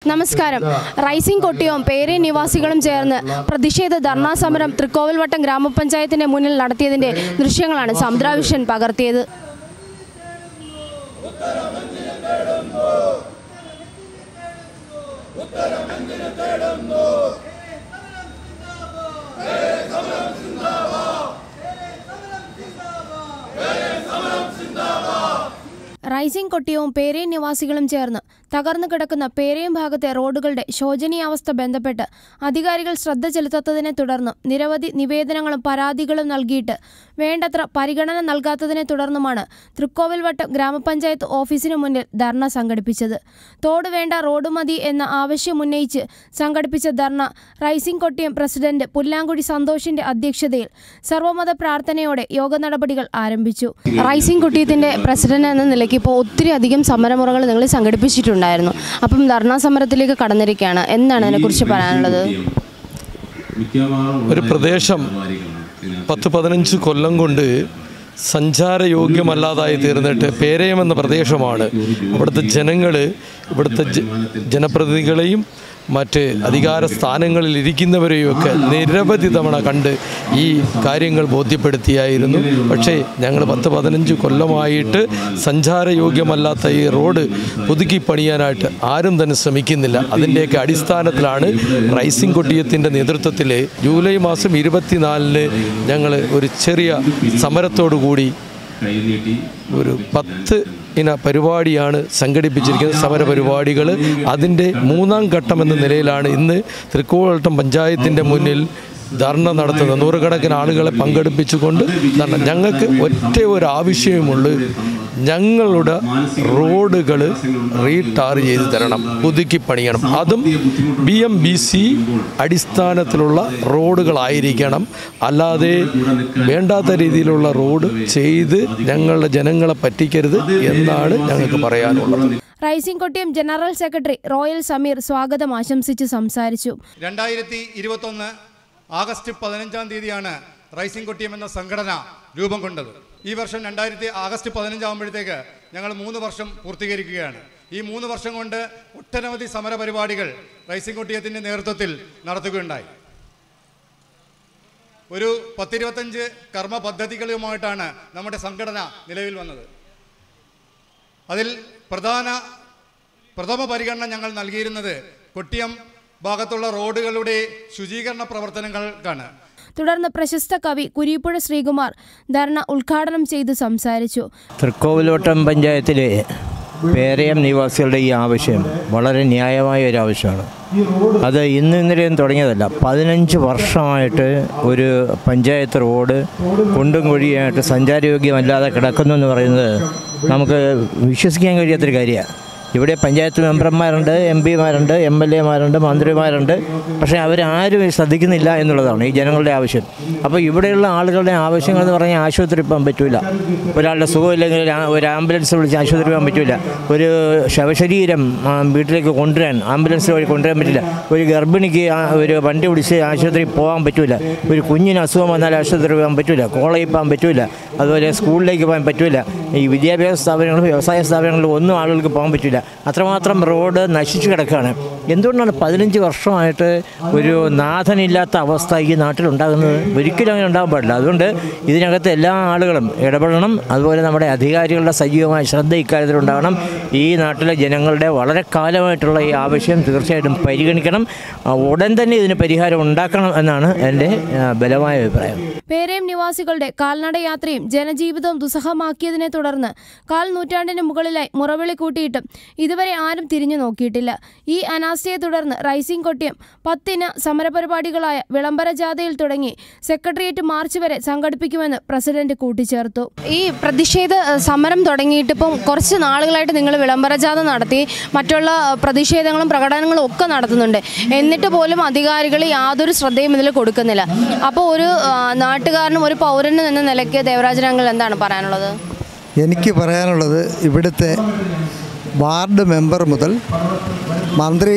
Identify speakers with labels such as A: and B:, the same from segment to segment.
A: നമസ്കാരം. റൈസിംഗ് കൊട്ടിയവും പേരെ നിവാസികളും ചേർന്ന് പ്രതിഷേധ ധർണാ സമരം തൃക്കോവിൽവട്ടം ഗ്രാമപഞ്ചായത്തിന്റെ മുന്നിൽ നടത്തിയതിന്റെ ദൃശ്യങ്ങളാണ് സമുദ്ര വിഷൻ പകർത്തിയത്. റൈസിംഗ് കൊട്ടിയവും പേരയും നിവാസികളും ചേർന്ന് തകർന്നു കിടക്കുന്ന പേരയും ഭാഗത്തെ റോഡുകളുടെ ശോചനീയാവസ്ഥ ബന്ധപ്പെട്ട് അധികാരികൾ ശ്രദ്ധ ചെലുത്താത്തതിനെ തുടർന്നും നിരവധി നിവേദനങ്ങളും പരാതികളും നൽകിയിട്ട് വേണ്ടത്ര പരിഗണന നൽകാത്തതിനെ തുടർന്നുമാണ് തൃക്കോവിൽവട്ടം ഗ്രാമപഞ്ചായത്ത് ഓഫീസിനു മുന്നിൽ ധർണ സംഘടിപ്പിച്ചത്. തോട് വേണ്ട റോഡ് മതി എന്ന ആവശ്യമുന്നയിച്ച് സംഘടിപ്പിച്ച ധർണ റൈസിംഗ് കൊട്ടിയം പ്രസിഡന്റ് പുല്ലാങ്കുഴി സന്തോഷിന്റെ അധ്യക്ഷതയിൽ സർവമത പ്രാർത്ഥനയോടെ യോഗ നടപടികൾ ആരംഭിച്ചു. റൈസിംഗ് കൊട്ടിയത്തിന്റെ പ്രസിഡന്റ് എന്ന നിലയ്ക്ക് ഇപ്പോൾ ഒത്തിരി അധികം സമരമുറകൾ നിങ്ങൾ സംഘടിപ്പിച്ചിട്ടുണ്ടായിരുന്നു. അപ്പം ധർണാ സമരത്തിലേക്ക് കടന്നിരിക്കുകയാണ്. എന്താണ് അതിനെക്കുറിച്ച് പറയാനുള്ളത്?
B: ഒരു പ്രദേശം 10-15 കൊല്ലം കൊണ്ട് സഞ്ചാരയോഗ്യമല്ലാതായി തീർന്നിട്ട് പേരയം എന്ന പ്രദേശമാണ്. ഇവിടുത്തെ ജനങ്ങൾ ഇവിടുത്തെ ജനപ്രതിനിധികളെയും മറ്റ് അധികാര സ്ഥാനങ്ങളിൽ ഇരിക്കുന്നവരെയൊക്കെ നിരവധി തവണ കണ്ട് ഈ കാര്യങ്ങൾ ബോധ്യപ്പെടുത്തിയായിരുന്നു. പക്ഷേ ഞങ്ങൾ 10-15 കൊല്ലമായിട്ട് സഞ്ചാരയോഗ്യമല്ലാത്ത ഈ റോഡ് പുതുക്കി പണിയാനായിട്ട് ആരും തന്നെ ശ്രമിക്കുന്നില്ല. അതിൻ്റെയൊക്കെ അടിസ്ഥാനത്തിലാണ് റൈസിംഗ് കൊട്ടിയത്തിൻ്റെ നേതൃത്വത്തിൽ ജൂലൈ മാസം 24-ന് ഞങ്ങൾ ഒരു ചെറിയ സമരത്തോടു കൂടി ഒരു 10 ഇന പരിപാടിയാണ് സംഘടിപ്പിച്ചിരിക്കുന്നത്. സമരപരിപാടികൾ അതിൻ്റെ 3ാം ഘട്ടം എന്ന നിലയിലാണ് ഇന്ന് തൃക്കോവിൽവട്ടം പഞ്ചായത്തിൻ്റെ മുന്നിൽ ധർണ നടത്തുന്നത്. 100 കണക്കിന് ആളുകളെ പങ്കെടുപ്പിച്ചുകൊണ്ട് ധർണ. ഞങ്ങൾക്ക് ഒരു ആവശ്യമുള്ളൂ, ഞങ്ങളുടെ റോഡുകൾ റീടാർ ചെയ്ത് തരണം, പുതുക്കി പണിയണം. അതും BMBC അടിസ്ഥാനത്തിലുള്ള റോഡുകളായിരിക്കണം. അല്ലാതെ വേണ്ടാത്ത രീതിയിലുള്ള റോഡ് ചെയ്ത് ഞങ്ങളുടെ ജനങ്ങളെ പറ്റിക്കരുത് എന്നാണ് ഞങ്ങൾക്ക് പറയാനുള്ളത്.
A: Rising Kottiyam general secretary Royal Sameer സ്വാഗതം ആശംസിച്ച് സംസാരിച്ചു.
C: 2021 ആഗസ്റ്റ് 15-ാം തീയതിയാണ് റൈസിംഗ് കൊട്ടിയം എന്ന സംഘടന രൂപം കൊണ്ടത്. ഈ വർഷം ആഗസ്റ്റ് 15 ആകുമ്പോഴത്തേക്ക് ഞങ്ങൾ 3 വർഷം പൂർത്തീകരിക്കുകയാണ്. ഈ 3 വർഷം കൊണ്ട് ഒട്ടനവധി സമരപരിപാടികൾ റൈസിംഗ് കൊട്ടിയത്തിൻ്റെ നേതൃത്വത്തിൽ നടത്തുകയുണ്ടായി. ഒരു 10-25 കർമ്മ പദ്ധതികളുമായിട്ടാണ് നമ്മുടെ സംഘടന നിലവിൽ വന്നത്. അതിൽ പ്രഥമ പരിഗണന ഞങ്ങൾ നൽകിയിരുന്നത് കൊട്ടിയം ഭാഗത്തുള്ള റോഡുകളുടെ ശുചീകരണ പ്രവർത്തനങ്ങൾക്കാണ്.
A: തുടർന്ന് പ്രശസ്ത കവി കുരീപ്പുഴ ശ്രീകുമാർ ധർണ ഉദ്ഘാടനം ചെയ്ത് സംസാരിച്ചു.
D: തൃക്കോവിൽവട്ടം പഞ്ചായത്തിലെ പേരയം നിവാസികളുടെ ഈ ആവശ്യം വളരെ ന്യായമായ ഒരു ആവശ്യമാണ്. അത് ഇന്നലെയും തുടങ്ങിയതല്ല. 15 വർഷമായിട്ട് ഒരു പഞ്ചായത്ത് റോഡ് കുണ്ടും കുഴിയായിട്ട് സഞ്ചാരയോഗ്യമല്ലാതെ കിടക്കുന്നു എന്ന് പറയുന്നത് നമുക്ക് വിശ്വസിക്കാൻ കഴിയാത്തൊരു കാര്യമാണ്. ഇവിടെ പഞ്ചായത്ത് മെമ്പർമാരുണ്ട്, MP-മാരുണ്ട്, MLA-മാരുണ്ട്, മന്ത്രിമാരുണ്ട്. പക്ഷേ അവരാരും ശ്രദ്ധിക്കുന്നില്ല എന്നുള്ളതാണ് ഈ ജനങ്ങളുടെ ആവശ്യം. അപ്പോൾ ഇവിടെയുള്ള ആളുകളുടെ ആവശ്യങ്ങൾ എന്ന് പറഞ്ഞാൽ ആശുപത്രി പോകാൻ പറ്റില്ല, ഒരാളുടെ സുഖമില്ലെങ്കിൽ ഒരു ആംബുലൻസ് വിളിച്ച് ആശുപത്രി പോകാൻ പറ്റില്ല, ഒരു ശവശരീരം വീട്ടിലേക്ക് കൊണ്ടുവരാൻ ആംബുലൻസ് വഴി കൊണ്ടുവരാൻ പറ്റില്ല, ഒരു ഗർഭിണിക്ക് ഒരു വണ്ടി വിളിച്ച് ആശുപത്രി പോകാൻ പറ്റില്ല, ഒരു കുഞ്ഞിന് അസുഖം വന്നാൽ ആശുപത്രി പോകാൻ പറ്റില്ല, കോളേജിൽ പോകാൻ പറ്റില്ല, അതുപോലെ സ്കൂളിലേക്ക് പോകാൻ പറ്റില്ല, ഈ വിദ്യാഭ്യാസ സ്ഥാപനങ്ങളും വ്യവസായ സ്ഥാപനങ്ങളിലും ഒന്നും ആളുകൾക്ക് പോകാൻ പറ്റില്ല. അത്രമാത്രം റോഡ് നശിച്ചു കിടക്കുകയാണ്. എന്തുകൊണ്ടാണ് 15 വർഷമായിട്ട് ഒരു നാഥനില്ലാത്ത അവസ്ഥ ഈ നാട്ടിലുണ്ടാകുന്നത്? ഒരിക്കലും അങ്ങനെ ഉണ്ടാകാൻ പാടില്ല. അതുകൊണ്ട് ഇതിനകത്ത് എല്ലാ ആളുകളും ഇടപെടണം. അതുപോലെ നമ്മുടെ അധികാരികളുടെ സജീവമായ ശ്രദ്ധ ഇക്കാര്യത്തിലുണ്ടാകണം. ഈ നാട്ടിലെ ജനങ്ങളുടെ വളരെ കാലമായിട്ടുള്ള ഈ ആവശ്യം തീർച്ചയായിട്ടും പരിഗണിക്കണം. ഉടൻ തന്നെ ഇതിന് പരിഹാരം ഉണ്ടാക്കണം എന്നാണ് എൻ്റെ ബലമായ അഭിപ്രായം.
A: പേരയം നിവാസികളുടെ കാൽനട യാത്രയും ജനജീവിതവും ദുസ്സഹമാക്കിയതിനെ തുടർന്ന് 1/4 നൂറ്റാണ്ടിന് മുകളിലായി മുറവിളി കൂട്ടിയിട്ടും ഇതുവരെ ആരും തിരിഞ്ഞു നോക്കിയിട്ടില്ല. ഈ അനാസ്ഥയെ തുടർന്ന് റൈസിംഗ് കൊട്ടിയം 10 സമരപരിപാടികളായ വിളംബര ജാഥയിൽ തുടങ്ങി സെക്രട്ടേറിയറ്റ് മാർച്ച് വരെ സംഘടിപ്പിക്കുമെന്ന് പ്രസിഡന്റ് കൂട്ടിച്ചേർത്തു. ഈ പ്രതിഷേധ സമരം തുടങ്ങിയിട്ടിപ്പം കുറച്ച് നാളുകളായിട്ട് നിങ്ങൾ വിളംബര ജാഥ നടത്തി മറ്റുള്ള പ്രതിഷേധങ്ങളും പ്രകടനങ്ങളും ഒക്കെ നടത്തുന്നുണ്ട്. എന്നിട്ട് പോലും അധികാരികൾ യാതൊരു ശ്രദ്ധയും ഇതിൽ കൊടുക്കുന്നില്ല. അപ്പോൾ ഒരു നാട്ടുകാരനും ഒരു പൗരനും എന്ന നിലയ്ക്ക് ദേവരാജൻ അങ്കിൾ എന്താണ് പറയാനുള്ളത്?
E: എനിക്ക് പറയാനുള്ളത്, ഇവിടുത്തെ വാർഡ് മെമ്പർ മുതൽ മന്ത്രി,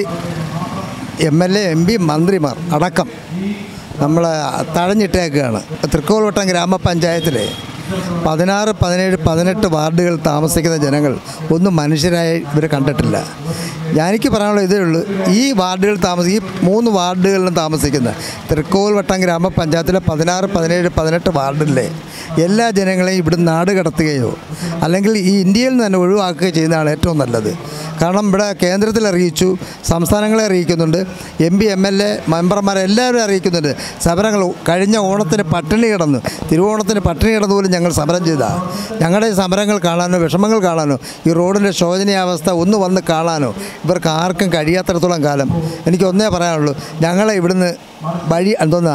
E: MLA, MP, മന്ത്രിമാർ അടക്കം നമ്മൾ തഴഞ്ഞിട്ടേക്കുകയാണ്. തൃക്കോവിൽവട്ടം ഗ്രാമപഞ്ചായത്തിലെ 16, 17, 18 വാർഡുകൾ താമസിക്കുന്ന ജനങ്ങൾ ഒന്നും മനുഷ്യരായി ഇവരെ കണ്ടിട്ടില്ല. എനിക്ക് പറയാനുള്ള ഇതേ ഉള്ളൂ. ഈ വാർഡുകൾ ഈ 3 വാർഡുകളിലും താമസിക്കുന്ന തൃക്കോവിൽവട്ടം ഗ്രാമപഞ്ചായത്തിലെ 16, 17, 18 വാർഡിലെ എല്ലാ ജനങ്ങളെയും ഇവിടുന്ന് നാട് കടത്തുകയോ അല്ലെങ്കിൽ ഈ ഇന്ത്യയിൽ നിന്ന് തന്നെ ഒഴിവാക്കുകയോ ചെയ്യുന്നതാണ് ഏറ്റവും നല്ലത്. കാരണം ഇവിടെ കേന്ദ്രത്തിൽ അറിയിച്ചു, സംസ്ഥാനങ്ങളെ അറിയിക്കുന്നുണ്ട്, MP, MLA മെമ്പർമാരെ എല്ലാവരും അറിയിക്കുന്നുണ്ട്. സമരങ്ങൾ കഴിഞ്ഞ ഓണത്തിന് പട്ടിണി കിടന്നു, തിരുവോണത്തിന് പട്ടിണി കിടന്നു പോലും ഞങ്ങൾ സമരം ചെയ്തതാണ്. ഞങ്ങളുടെ സമരങ്ങൾ കാണാനോ വിഷമങ്ങൾ കാണാനോ ഈ റോഡിൻ്റെ ശോചനീയാവസ്ഥ ഒന്ന് വന്ന് കാണാനോ ഇവർക്ക് ആർക്കും കഴിയാത്തിടത്തോളം കാലം എനിക്ക് ഒന്നേ പറയാനുള്ളൂ, ഞങ്ങളെ ഇവിടുന്ന് വഴി എന്തോന്നാ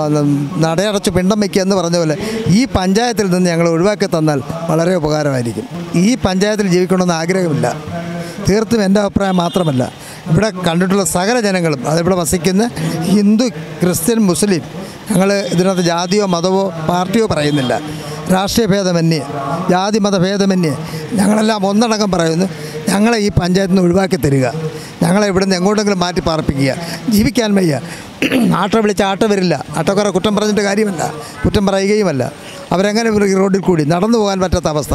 E: നടയടച്ച് പിണ്ടം വയ്ക്കുക എന്ന് പറഞ്ഞ പോലെ ഈ പഞ്ചായത്തിൽ നിന്ന് ഞങ്ങൾ ഒഴിവാക്കി തന്നാൽ വളരെ ഉപകാരമായിരിക്കും. ഈ പഞ്ചായത്തിൽ ജീവിക്കണമെന്ന് ആഗ്രഹമില്ല. തീർത്തും എൻ്റെ അഭിപ്രായം മാത്രമല്ല, ഇവിടെ കണ്ടിട്ടുള്ള സകല ജനങ്ങളും അതിവിടെ വസിക്കുന്ന ഹിന്ദു, ക്രിസ്ത്യൻ, മുസ്ലിം, ഞങ്ങൾ ഇതിനകത്ത് ജാതിയോ മതമോ പാർട്ടിയോ പറയുന്നില്ല. രാഷ്ട്രീയ ഭേദമന്യേ, ജാതി മതഭേദമന്യേ ഞങ്ങളെല്ലാം ഒന്നടങ്കം പറയുന്നു, ഞങ്ങളെ ഈ പഞ്ചായത്തിൽ നിന്ന് ഒഴിവാക്കി തരിക, ഞങ്ങളെ ഇവിടുന്ന് എങ്ങോട്ടെങ്കിലും മാറ്റി പാർപ്പിക്കുക. ജീവിക്കാൻ വയ്യ. ആട്ടോ വിളിച്ച ആട്ടോ വരില്ല. ആട്ടോക്കാരെ കുറ്റം പറഞ്ഞിട്ട് കാര്യമല്ല, കുറ്റം പറയുകയുമല്ല. അവരെങ്ങനെ ഈ റോഡിൽ കൂടി നടന്നു പോകാൻ പറ്റാത്ത അവസ്ഥ.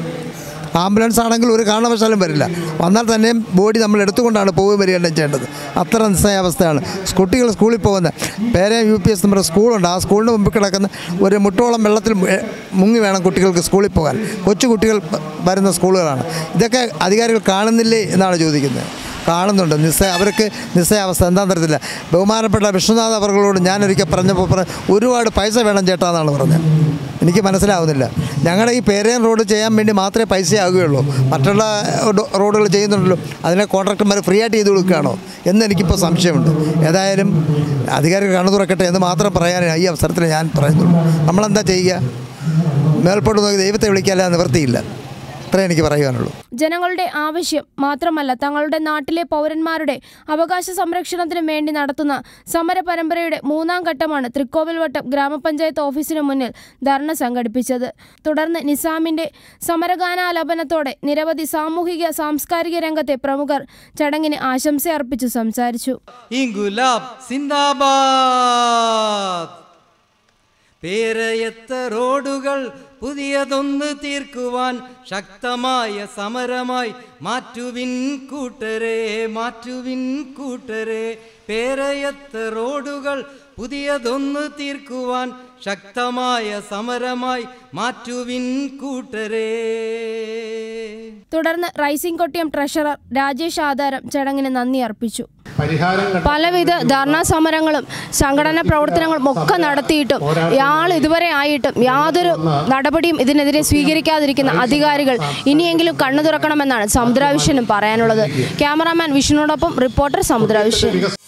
E: ആംബുലൻസ് ആണെങ്കിൽ ഒരു കാരണവശാലും വരില്ല. വന്നാൽ തന്നെ ബോഡി നമ്മൾ എടുത്തുകൊണ്ടാണ് പോവുകയും വരികയും ചെയ്യേണ്ടത്. അത്ര നിസ്സഹായാവസ്ഥയാണ്. കുട്ടികൾ സ്കൂളിൽ പോകുന്ന പേരയം UPS നമ്മുടെ സ്കൂളുണ്ട്. ആ സ്കൂളിന് മുമ്പിൽ കിടക്കുന്ന ഒരു മുട്ടോളം വെള്ളത്തിൽ മുങ്ങി വേണം കുട്ടികൾക്ക് സ്കൂളിൽ പോകാൻ. കൊച്ചു കുട്ടികൾ വരുന്ന സ്കൂളുകളാണ്. ഇതൊക്കെ അധികാരികൾ കാണുന്നില്ലേ എന്നാണ് ചോദിക്കുന്നത്. കാണുന്നുണ്ട്. അവർക്ക് നിസ്സഹായാവസ്ഥ എന്താണെന്ന് അറിയത്തില്ല. ബഹുമാനപ്പെട്ട വിഷ്ണുനാഥ് അവർകളോട് ഞാനൊരിക്കൽ പറഞ്ഞപ്പോൾ ഒരുപാട് പൈസ വേണം ചേട്ടാ എന്നാണ് പറഞ്ഞത്. എനിക്ക് മനസ്സിലാവുന്നില്ല. ഞങ്ങളുടെ ഈ പേരയം റോഡ് ചെയ്യാൻ വേണ്ടി മാത്രമേ പൈസ ആകുകയുള്ളൂ. മറ്റുള്ള റോഡുകൾ ചെയ്യുന്നുണ്ടല്ലോ, അതിനെ കോൺട്രാക്ടർമാർ ഫ്രീ ആയിട്ട് ചെയ്ത് കൊടുക്കുകയാണോ എന്ന് എനിക്കിപ്പോൾ സംശയമുണ്ട്. ഏതായാലും അധികാരികൾ കണ്ണു തുറക്കട്ടെ എന്ന് മാത്രം പറയാൻ ഈ അവസരത്തിൽ ഞാൻ പറയുന്നുള്ളൂ. നമ്മളെന്താ ചെയ്യുക? മേൽപോട്ട് നോക്കി ദൈവത്തെ വിളിക്കാതെ നിവൃത്തിയില്ല. അത്രേ എനിക്ക് പറയാനുള്ളൂ.
A: ജനങ്ങളുടെ ആവശ്യം മാത്രമല്ല, തങ്ങളുടെ നാട്ടിലെ പൗരന്മാരുടെ അവകാശ സംരക്ഷണത്തിന് വേണ്ടി നടത്തുന്ന സമര പരമ്പരയുടെ 3ാം ഘട്ടമാണ് തൃക്കോവിൽവട്ടം ഗ്രാമപഞ്ചായത്ത് ഓഫീസിന് മുന്നിൽ ധർണ സംഘടിപ്പിച്ചത്. തുടർന്ന് നിസാമിന്റെ സമരഗാനാലാപനത്തോടെ നിരവധി സാമൂഹിക സാംസ്കാരിക രംഗത്തെ പ്രമുഖർ ചടങ്ങിന് ആശംസ അർപ്പിച്ചു സംസാരിച്ചു.
F: ഇൻകുലാബ് സിന്ദാബാദ്. പേരയത്ത റോഡുകൾ പുതിയതൊന്ന് തീർക്കുവാൻ ശക്തമായ സമരമായി മാറ്റുവിൻ കൂട്ടരെ, മാറ്റുവിൻ കൂട്ടരെ. പേരയത്ത റോഡുകൾ പുതിയതൊന്ന് തീർക്കുവാൻ ശക്തമായ സമരമായി മാറ്റുവിൻ കൂട്ടരെ.
A: തുടർന്ന് റൈസിംഗ് കൊട്ടിയം ട്രഷറർ രാജേഷ് ആധാരം ചടങ്ങിന് നന്ദി അർപ്പിച്ചു. പലവിധ ധർണാ സമരങ്ങളും സംഘടനാ പ്രവർത്തനങ്ങളും ഒക്കെ നടത്തിയിട്ടും ഇതുവരെ ആയിട്ടും യാതൊരു നടപടിയും ഇതിനെതിരെ സ്വീകരിക്കാതിരിക്കുന്ന അധികാരികൾ ഇനിയെങ്കിലും കണ്ണു തുറക്കണമെന്നാണ് സമുദ്രാവിഷനും പറയാനുള്ളത്. ക്യാമറാമാൻ വിഷ്ണുവിനോടൊപ്പം റിപ്പോർട്ടർ സമുദ്രാവിഷൻ.